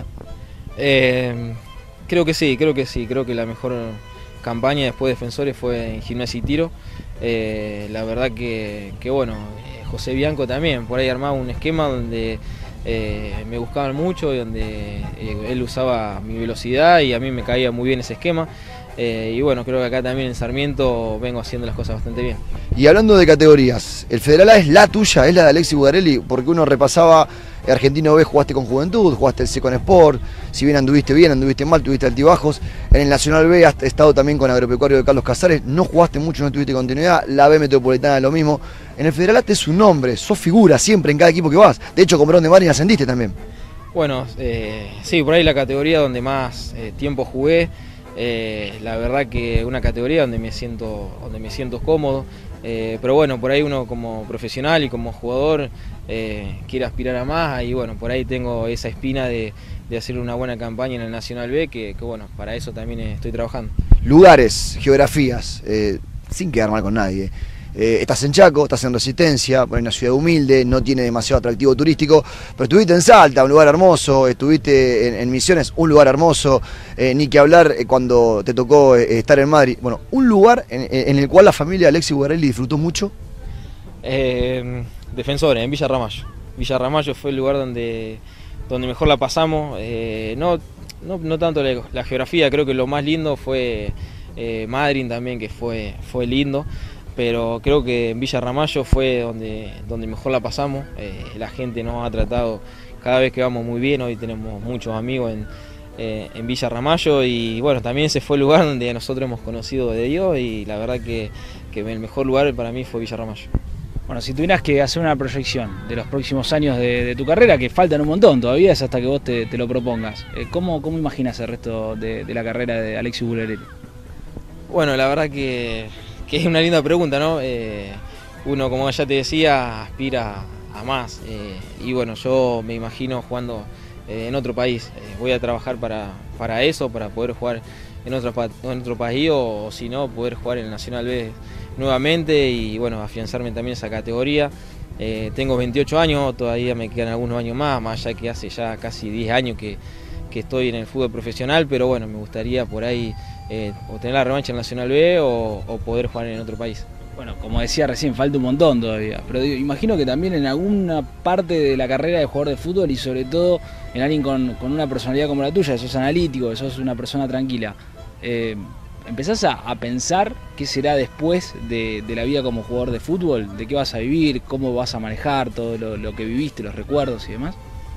Eh, creo que sí, creo que sí, creo que la mejor campaña después de Defensores fue en Gimnasia y Tiro. Eh, la verdad que, que bueno, eh, José Bianco también, por ahí armaba un esquema donde eh, me buscaban mucho, y donde eh, él usaba mi velocidad y a mí me caía muy bien ese esquema. Eh, y bueno, creo que acá también en Sarmiento vengo haciendo las cosas bastante bien. Y hablando de categorías, ¿el Federal A es la tuya, es la de Alexis Bugarelli? Porque uno repasaba, Argentino B jugaste con Juventud, jugaste el C con Sport, si bien anduviste bien, anduviste mal, tuviste altibajos. En el Nacional B has estado también con Agropecuario de Carlos Casares, no jugaste mucho, no tuviste continuidad, la B Metropolitana lo mismo. En el Federal A te es un nombre, sos figura siempre en cada equipo que vas. De hecho, con Perón de Mar y ascendiste también. Bueno, eh, sí, por ahí la categoría donde más eh, tiempo jugué. Eh, la verdad que una categoría donde me siento, donde me siento cómodo, eh, pero bueno, por ahí uno como profesional y como jugador eh, quiere aspirar a más y bueno, por ahí tengo esa espina de, de hacer una buena campaña en el Nacional B, que, que bueno, para eso también estoy trabajando. Lugares, geografías, eh, sin quedar mal con nadie. Eh, estás en Chaco, estás en Resistencia, por una ciudad humilde, no tiene demasiado atractivo turístico, pero estuviste en Salta, un lugar hermoso, estuviste en, en Misiones, un lugar hermoso, eh, ni que hablar eh, cuando te tocó eh, estar en Madrid. Bueno, un lugar en, en el cual la familia de Alexis Bugarelli disfrutó mucho. Eh, Defensores, en Villa Ramallo. Villa Ramallo fue el lugar donde, donde mejor la pasamos, eh, no, no, no tanto la, la geografía, creo que lo más lindo fue eh, Madrid también, que fue, fue lindo. Pero creo que en Villa Ramallo fue donde, donde mejor la pasamos, eh, la gente nos ha tratado cada vez que vamos muy bien, hoy tenemos muchos amigos en, eh, en Villa Ramallo y bueno, también ese fue el lugar donde nosotros hemos conocido de Dios y la verdad que, que el mejor lugar para mí fue Villa Ramallo. Bueno, si tuvieras que hacer una proyección de los próximos años de, de tu carrera, que faltan un montón todavía, es hasta que vos te, te lo propongas, eh, ¿cómo, cómo imaginas el resto de, de la carrera de Alexis Bugarelli? Bueno, la verdad que... que es una linda pregunta, ¿no? Eh, uno, como ya te decía, aspira a más. Eh, y bueno, yo me imagino jugando eh, en otro país. Eh, voy a trabajar para, para eso, para poder jugar en otro, en otro país o, o si no, poder jugar en el Nacional B nuevamente y bueno, afianzarme también esa categoría. Eh, tengo veintiocho años, todavía me quedan algunos años más, más allá que hace ya casi diez años que, que estoy en el fútbol profesional, pero bueno, me gustaría por ahí Eh, o tener la revancha en Nacional B o, o poder jugar en otro país. Bueno, como decía recién, falta un montón todavía, pero digo, imagino que también en alguna parte de la carrera de jugador de fútbol y sobre todo en alguien con, con una personalidad como la tuya, que sos analítico, que sos una persona tranquila, eh, ¿empezás a, a pensar qué será después de, de la vida como jugador de fútbol? ¿De qué vas a vivir? ¿Cómo vas a manejar todo lo, lo que viviste, los recuerdos y demás?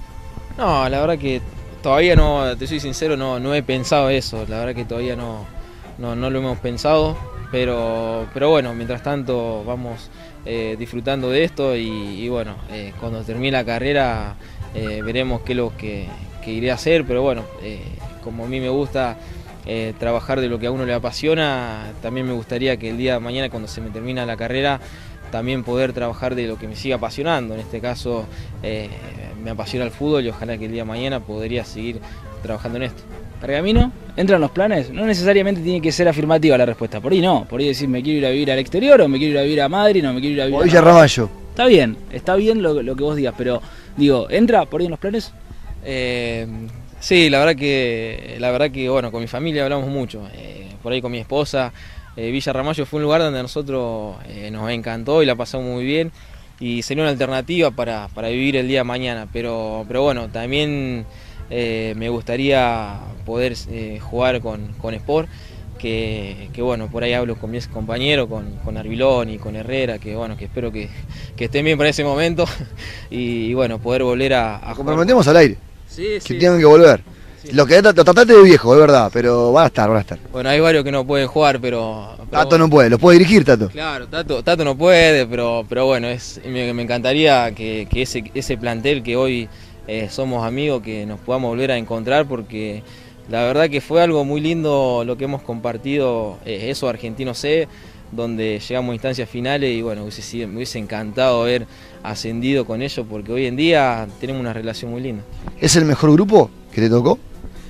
No, la verdad que todavía no, te soy sincero, no, no he pensado eso, la verdad que todavía no, no, no lo hemos pensado, pero, pero bueno, mientras tanto vamos eh, disfrutando de esto y, y bueno, eh, cuando termine la carrera eh, veremos qué es lo que, que iré a hacer, pero bueno, eh, como a mí me gusta eh, trabajar de lo que a uno le apasiona, también me gustaría que el día de mañana cuando se me termina la carrera también poder trabajar de lo que me siga apasionando, en este caso eh, me apasiona el fútbol y ojalá que el día de mañana podría seguir trabajando en esto. ¿Pergamino? ¿Entran los planes? No necesariamente tiene que ser afirmativa la respuesta, por ahí no, por ahí decir me quiero ir a vivir al exterior o me quiero ir a vivir a Madrid o me quiero ir a vivir o a Villa Ramallo. Está bien, está bien lo, lo que vos digas, pero digo, ¿entra por ahí en los planes? Eh, sí, la verdad que, la verdad que bueno, con mi familia hablamos mucho, eh, por ahí con mi esposa. Eh, Villa Ramallo fue un lugar donde a nosotros eh, nos encantó y la pasamos muy bien y sería una alternativa para, para vivir el día de mañana. Pero, pero bueno, también eh, me gustaría poder eh, jugar con, con Sport, que, que bueno, por ahí hablo con mis compañeros, con, con Arbilón y con Herrera, que bueno, que espero que, que estén bien para ese momento y, y bueno, poder volver a, a comprometemos al aire. Sí, que sí. tienen que volver. Sí. Lo que lo trataste de viejo, es verdad, pero van a estar, van a estar. Bueno, hay varios que no pueden jugar, pero... pero Tato no puede, ¿los puede dirigir, Tato? Claro, Tato, Tato no puede, pero, pero bueno, es, me, me encantaría que, que ese, ese plantel que hoy eh, somos amigos, que nos podamos volver a encontrar, porque la verdad que fue algo muy lindo lo que hemos compartido, eh, eso Argentino C, donde llegamos a instancias finales y bueno, hubiese, me hubiese encantado haber ascendido con ellos, porque hoy en día tenemos una relación muy linda. ¿Es el mejor grupo que te tocó?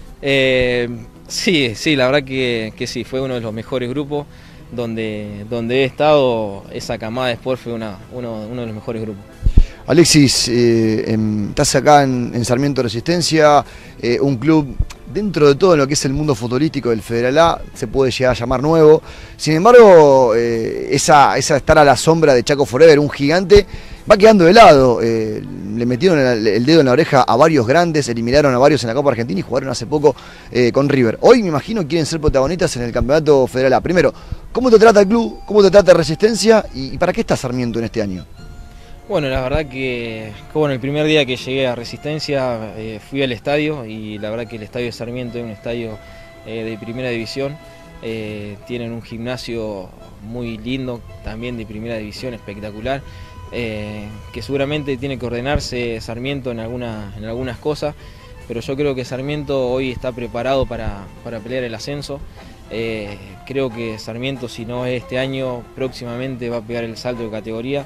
Eh, sí, sí, la verdad que, que sí, fue uno de los mejores grupos donde, donde he estado. Esa camada de Sport fue una, uno, uno de los mejores grupos. Alexis, eh, en, estás acá en, en Sarmiento Resistencia, eh, un club dentro de todo lo que es el mundo futbolístico del Federal A, se puede llegar a llamar nuevo. Sin embargo, eh, esa, esa estar a la sombra de Chaco Forever, un gigante, va quedando de lado. Eh, le metieron el, el dedo en la oreja a varios grandes, eliminaron a varios en la Copa Argentina y jugaron hace poco eh, con River. Hoy me imagino quieren ser protagonistas en el Campeonato Federal A. Primero, ¿cómo te trata el club? ¿Cómo te trata Resistencia? ¿Y, y para qué está Sarmiento en este año? Bueno, la verdad que, que bueno, el primer día que llegué a Resistencia eh, fui al estadio y la verdad que el estadio de Sarmiento es un estadio eh, de primera división. Eh, tienen un gimnasio muy lindo, también de primera división, espectacular, eh, que seguramente tiene que ordenarse Sarmiento en, alguna, en algunas cosas, pero yo creo que Sarmiento hoy está preparado para, para pelear el ascenso. Eh, creo que Sarmiento, si no es este año, próximamente va a pegar el salto de categoría.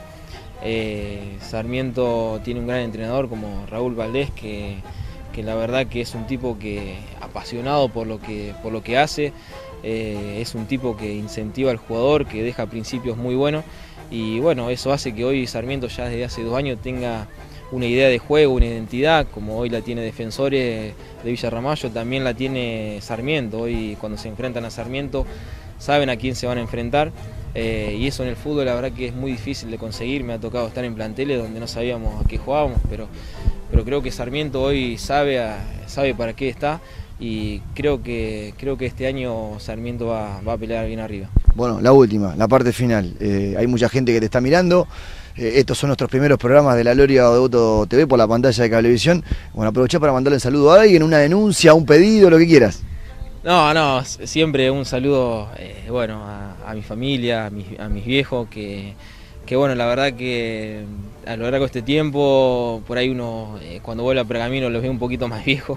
Eh, Sarmiento tiene un gran entrenador como Raúl Valdés, que, que la verdad que es un tipo que apasionado por lo que, por lo que hace, eh, es un tipo que incentiva al jugador, que deja principios muy buenos y bueno, eso hace que hoy Sarmiento ya desde hace dos años tenga una idea de juego, una identidad, como hoy la tiene Defensores de Villa Ramallo, también la tiene Sarmiento. Hoy cuando se enfrentan a Sarmiento saben a quién se van a enfrentar. Eh, y eso en el fútbol la verdad que es muy difícil de conseguir. Me ha tocado estar en planteles donde no sabíamos a qué jugábamos, pero, pero creo que Sarmiento hoy sabe, a, sabe para qué está y creo que, creo que este año Sarmiento va, va a pelear bien arriba. Bueno, la última, la parte final. Eh, hay mucha gente que te está mirando. Eh, estos son nuestros primeros programas de La Gloria de Devoto T V por la pantalla de Cablevisión. Bueno, aproveché para mandarle un saludo a alguien, una denuncia, un pedido, lo que quieras. No, no, siempre un saludo, eh, bueno, a, a mi familia, a mis, a mis viejos, que, que bueno, la verdad que a lo largo de este tiempo, por ahí uno, eh, cuando vuelve a Pergamino los ve un poquito más viejos,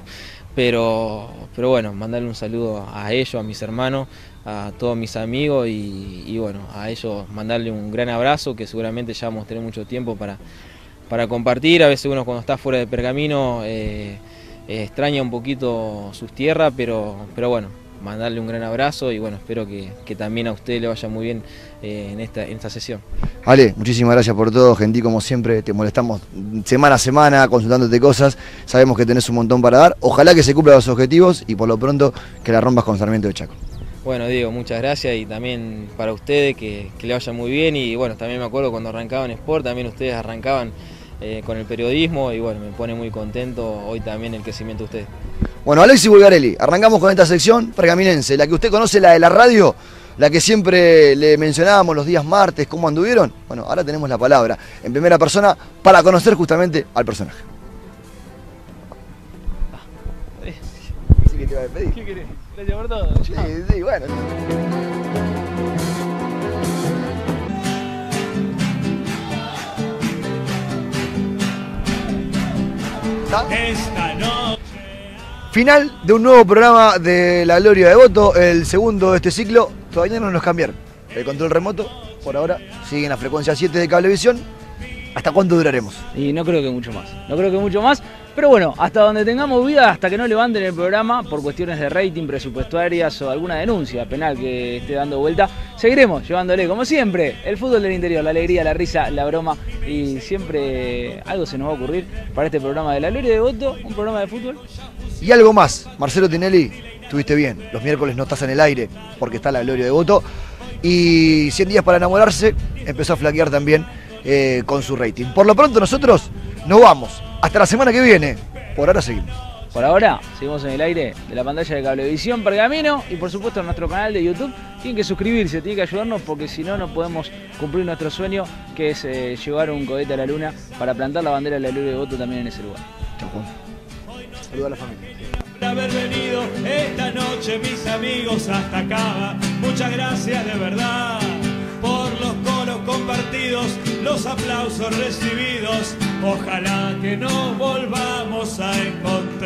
pero, pero bueno, mandarle un saludo a ellos, a mis hermanos, a todos mis amigos y, y bueno, a ellos mandarle un gran abrazo, que seguramente ya vamos a tener mucho tiempo para, para compartir. A veces uno cuando está fuera de Pergamino eh, Eh, extraña un poquito sus tierras, pero, pero bueno, mandarle un gran abrazo y bueno, espero que, que también a usted le vaya muy bien eh, en, esta, en esta sesión. Ale, muchísimas gracias por todo, Gentil, como siempre, te molestamos semana a semana consultándote cosas, sabemos que tenés un montón para dar, ojalá que se cumplan los objetivos y por lo pronto que la rompas con Sarmiento de Chaco. Bueno, Diego, muchas gracias y también para ustedes que, que le vaya muy bien y bueno, también me acuerdo cuando arrancaban Sport, también ustedes arrancaban Eh, con el periodismo y bueno, me pone muy contento hoy también el crecimiento de ustedes. Bueno, Alexis Bulgarelli, arrancamos con esta sección pergaminense, la que usted conoce, la de la radio, la que siempre le mencionábamos los días martes, cómo anduvieron. Bueno, ahora tenemos la palabra en primera persona para conocer justamente al personaje. Sí, que te iba a pedir. ¿Qué querés? Gracias por todo. Sí, sí, bueno. Esta noche. Final de un nuevo programa de La Gloria de Devoto, el segundo de este ciclo. Todavía no nos cambiaron el control remoto, por ahora sigue en la frecuencia siete de Cablevisión. ¿Hasta cuánto duraremos? Y no creo que mucho más, no creo que mucho más, pero bueno, hasta donde tengamos vida, hasta que no levanten el programa por cuestiones de rating, presupuestarias o alguna denuncia penal que esté dando vuelta, seguiremos llevándole, como siempre, el fútbol del interior, la alegría, la risa, la broma y siempre algo se nos va a ocurrir para este programa de La Gloria de Devoto, un programa de fútbol. Y algo más, Marcelo Tinelli, estuviste bien, los miércoles no estás en el aire porque está La Gloria de Devoto y cien días para enamorarse, empezó a flaquear también eh, con su rating. Por lo pronto nosotros nos vamos. Hasta la semana que viene. Por ahora seguimos. Por ahora, seguimos en el aire de la pantalla de Cablevisión Pergamino y por supuesto en nuestro canal de YouTube. Tienen que suscribirse, tienen que ayudarnos porque si no, no podemos cumplir nuestro sueño, que es eh, llevar un cohete a la luna para plantar la bandera de la Luna de Voto también en ese lugar. Chau, Juan. Saludos a la familia. Por haber venido esta noche, mis amigos, hasta acá. Muchas gracias de verdad por los coros compartidos, los aplausos recibidos. Ojalá que nos volvamos a encontrar.